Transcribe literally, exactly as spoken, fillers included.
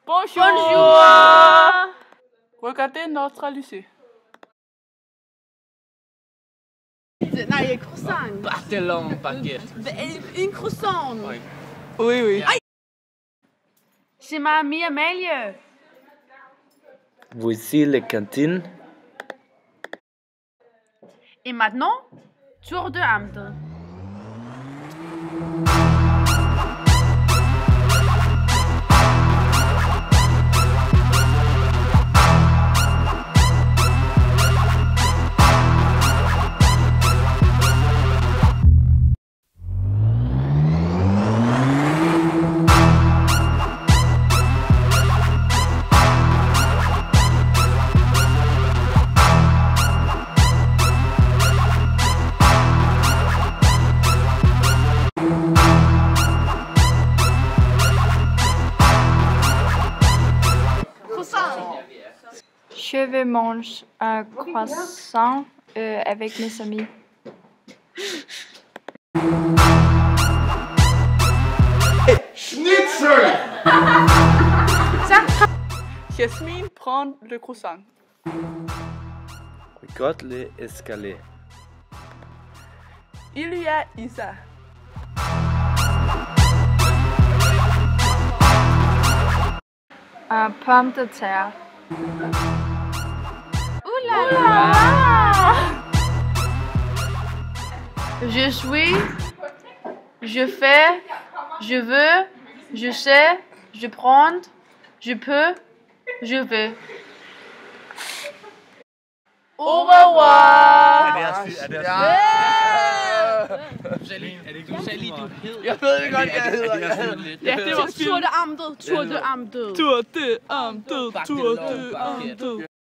Bonjour. Bonjour. Regardez notre lycée. Nej, et croissant. Barthelon baguette. En croissant. Oui, oui. C'est ma amie Amalie. Voici les cantines. Et maintenant, tour de amte. Je vais manger un croissant euh, avec mes amis. Schnitzel! Yasmin prend le croissant. Regarde les escaliers. Il y a Isa. Un pomme de terre. Ouh là là! Je suis, je fais, je veux, je sais, je prends, je peux, je veux. Au revoir. Jeg ved ikke godt, hvad det hedder. Ja, det var Tour de amte, tour de amte. Tour de amte, tour de amte.